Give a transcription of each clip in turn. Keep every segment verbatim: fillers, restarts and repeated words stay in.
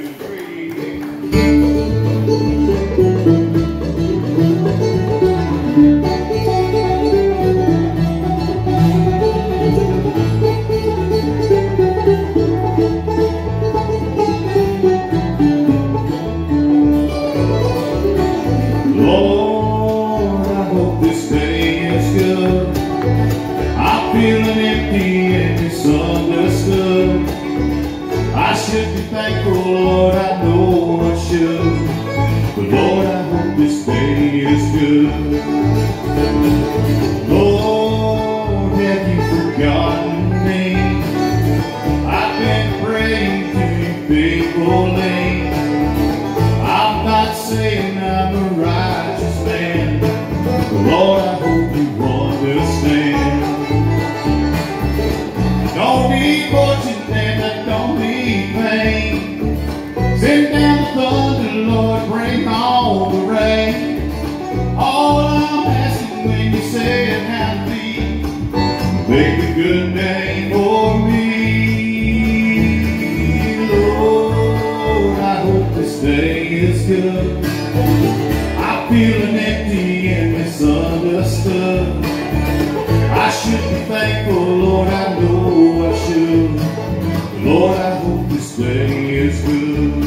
Lord, I hope this day is good. I'm feeling empty and misunderstood. I should be thankful, Lord, I know I should. But Lord, I hope this day is good. Lord, have you forgotten me? I've been praying to you faithfully. I'm not saying I'm a righteous man, but Lord, I hope you understand. I don't need fortune and I don't need pain. Send down the thunder, Lord, bring on the rain. All I'm asking when you say it have me, make a good name for me. Lord, I hope this day is good. I'm feeling empty and misunderstood. I should be thankful, Lord, I know I should. Lord, I hope this day is good.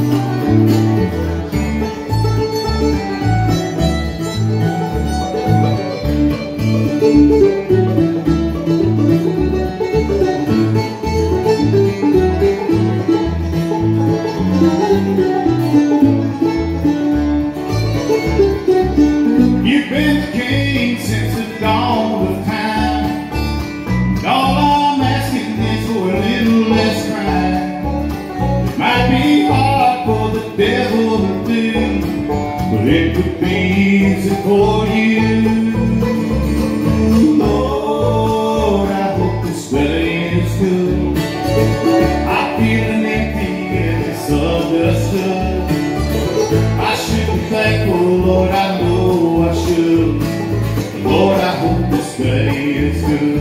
You've been the king since the dawn of time. And all I'm asking is for a little less crime. It might be hard for the devil to do, but it could be easy for you. Lord, I hope this day is good. I'm feeling empty and misunderstood. I should be thankful, Lord, I know I should. Lord, I hope this day is good.